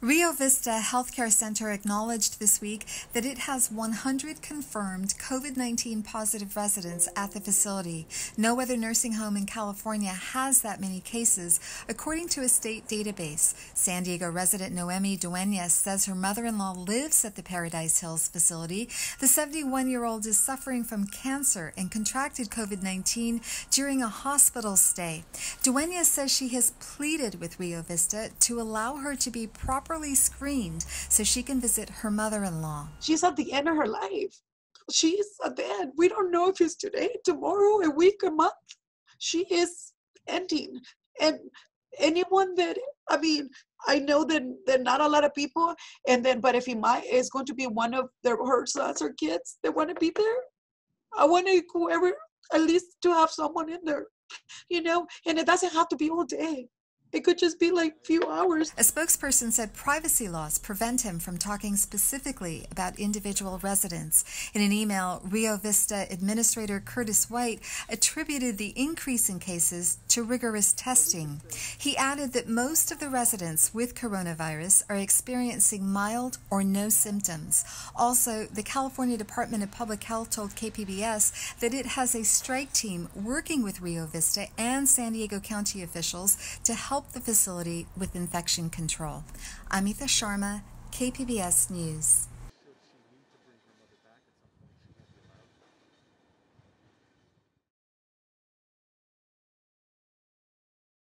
Rio Vista Healthcare Center acknowledged this week that it has 100 confirmed COVID-19 positive residents at the facility. No other nursing home in California has that many cases, according to a state database. San Diego resident Noemi Duenas says her mother-in-law lives at the Paradise Hills facility. The 71-year-old is suffering from cancer and contracted COVID-19 during a hospital stay. Duenas says she has pleaded with Rio Vista to allow her to be properly screened so she can visit her mother-in-law. She's at the end of her life. She's at the end. We don't know if it's today, tomorrow, a week, a month. She is ending. And anyone that, I know that not a lot of people, but if is going to be one of her sons or kids that want to be there, I want whoever, at least to have someone in there, and it doesn't have to be all day. It could just be like a few hours. A spokesperson said privacy laws prevent him from talking specifically about individual residents. In an email, Rio Vista Administrator Curtis White attributed the increase in cases to rigorous testing. He added that most of the residents with coronavirus are experiencing mild or no symptoms. Also, the California Department of Public Health told KPBS that it has a strike team working with Rio Vista and San Diego County officials to help the facility with infection control. Amita, Sharma, KPBS News.